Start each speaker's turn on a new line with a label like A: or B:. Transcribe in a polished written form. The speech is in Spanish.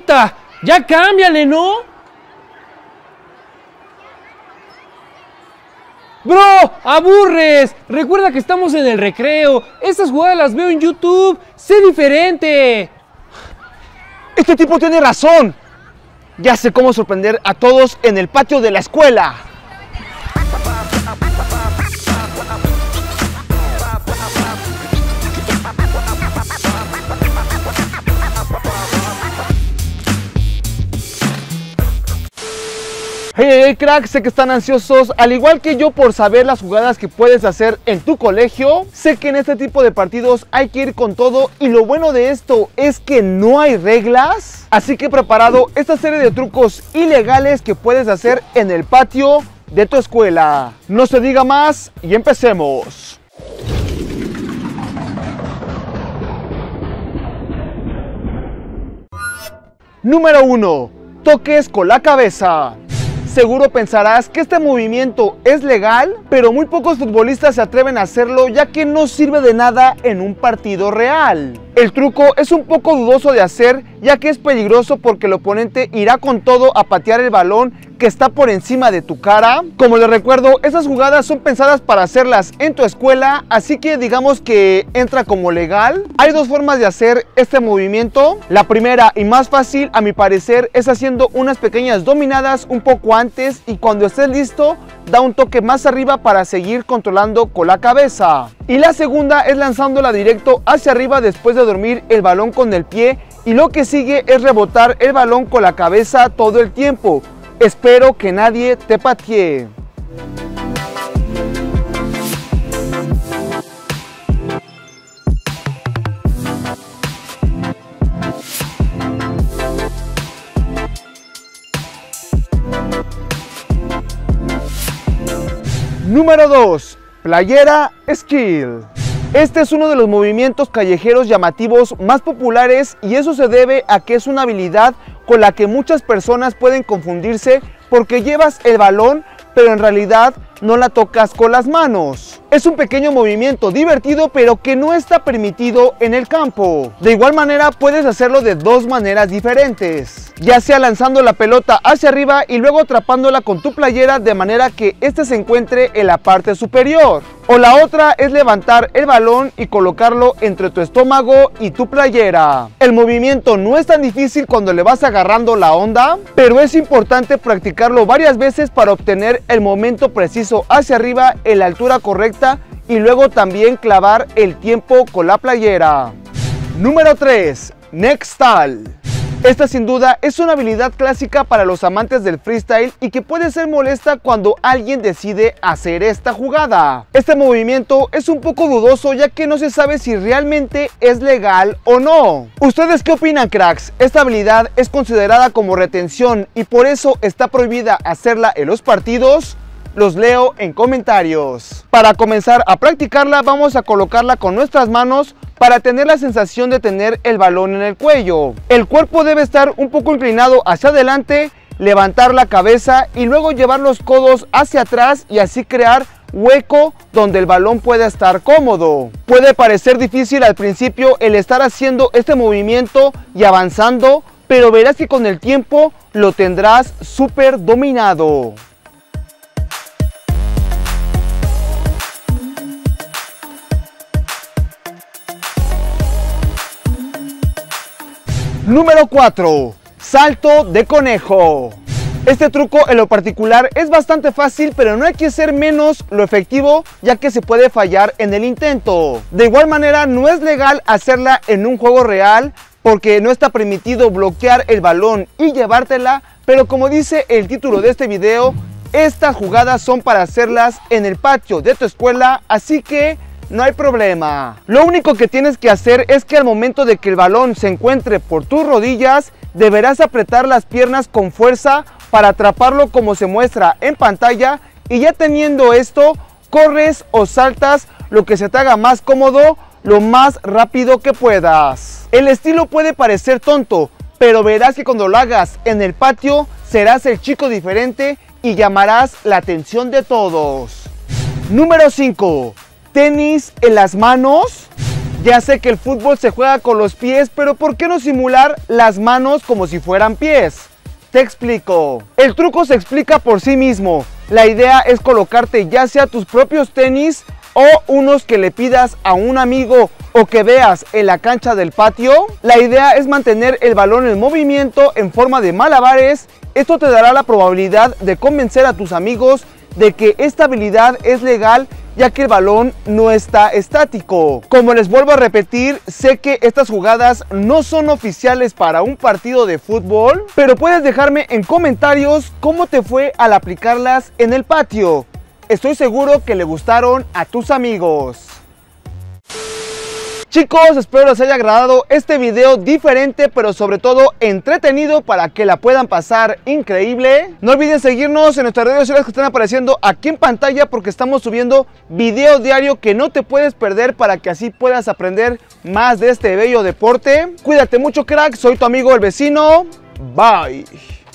A: Neta, ya cámbiale, ¿no? Bro, aburres. Recuerda que estamos en el recreo. Estas jugadas las veo en YouTube. Sé diferente.
B: Este tipo tiene razón. Ya sé cómo sorprender a todos en el patio de la escuela. Hey, crack, sé que están ansiosos, al igual que yo, por saber las jugadas que puedes hacer en tu colegio. Sé que en este tipo de partidos hay que ir con todo, y lo bueno de esto es que no hay reglas. Así que he preparado esta serie de trucos ilegales que puedes hacer en el patio de tu escuela. No se diga más y empecemos. Número 1. Toques con la cabeza. Seguro pensarás que este movimiento es legal, pero muy pocos futbolistas se atreven a hacerlo, ya que no sirve de nada en un partido real. El truco es un poco dudoso de hacer, ya que es peligroso porque el oponente irá con todo a patear el balón que está por encima de tu cara. Como les recuerdo, esas jugadas son pensadas para hacerlas en tu escuela, así que digamos que entra como legal. Hay dos formas de hacer este movimiento. La primera y más fácil, a mi parecer, es haciendo unas pequeñas dominadas un poco antes, y cuando estés listo, da un toque más arriba para seguir controlando con la cabeza. Y la segunda es lanzándola directo hacia arriba después de dormir el balón con el pie, y lo que sigue es rebotar el balón con la cabeza todo el tiempo. Espero que nadie te patee. Número 2. Playera Skill. Este es uno de los movimientos callejeros llamativos más populares, y eso se debe a que es una habilidad con la que muchas personas pueden confundirse, porque llevas el balón pero en realidad no la tocas con las manos. Es un pequeño movimiento divertido, pero que no está permitido en el campo. De igual manera puedes hacerlo de dos maneras diferentes, ya sea lanzando la pelota hacia arriba y luego atrapándola con tu playera de manera que éste se encuentre en la parte superior. O la otra es levantar el balón y colocarlo entre tu estómago y tu playera. El movimiento no es tan difícil cuando le vas agarrando la onda, pero es importante practicarlo varias veces para obtener el momento preciso hacia arriba en la altura correcta, y luego también clavar el tiempo con la playera. Número 3. Neck Stall. Esta sin duda es una habilidad clásica para los amantes del freestyle, y que puede ser molesta cuando alguien decide hacer esta jugada. Este movimiento es un poco dudoso, ya que no se sabe si realmente es legal o no. ¿Ustedes qué opinan, cracks? Esta habilidad es considerada como retención y por eso está prohibida hacerla en los partidos. Los leo en comentarios. Para comenzar a practicarla, vamos a colocarla con nuestras manos para tener la sensación de tener el balón en el cuello. El cuerpo debe estar un poco inclinado hacia adelante, levantar la cabeza y luego llevar los codos hacia atrás, y así crear hueco donde el balón pueda estar cómodo. Puede parecer difícil al principio el estar haciendo este movimiento y avanzando, pero verás que con el tiempo lo tendrás súper dominado. Número 4. Salto de conejo. Este truco en lo particular es bastante fácil, pero no hay que ser menos lo efectivo, ya que se puede fallar en el intento. De igual manera, no es legal hacerla en un juego real, porque no está permitido bloquear el balón y llevártela, pero como dice el título de este video, estas jugadas son para hacerlas en el patio de tu escuela, así que no hay problema. Lo único que tienes que hacer es que al momento de que el balón se encuentre por tus rodillas, deberás apretar las piernas con fuerza para atraparlo como se muestra en pantalla, y ya teniendo esto, corres o saltas lo que se te haga más cómodo, lo más rápido que puedas. El estilo puede parecer tonto, pero verás que cuando lo hagas en el patio, serás el chico diferente y llamarás la atención de todos. Número 5. Tenis en las manos. Ya sé que el fútbol se juega con los pies, pero ¿por qué no simular las manos como si fueran pies? Te explico. El truco se explica por sí mismo. La idea es colocarte ya sea tus propios tenis o unos que le pidas a un amigo o que veas en la cancha del patio. La idea es mantener el balón en movimiento en forma de malabares. Esto te dará la probabilidad de convencer a tus amigos de que esta habilidad es legal, ya que el balón no está estático. Como les vuelvo a repetir, sé que estas jugadas no son oficiales para un partido de fútbol, pero puedes dejarme en comentarios cómo te fue al aplicarlas en el patio. Estoy seguro que le gustaron a tus amigos. Chicos, espero les haya agradado este video diferente, pero sobre todo entretenido para que la puedan pasar increíble. No olviden seguirnos en nuestras redes sociales que están apareciendo aquí en pantalla, porque estamos subiendo video diario que no te puedes perder para que así puedas aprender más de este bello deporte. Cuídate mucho, crack. Soy tu amigo el vecino. Bye.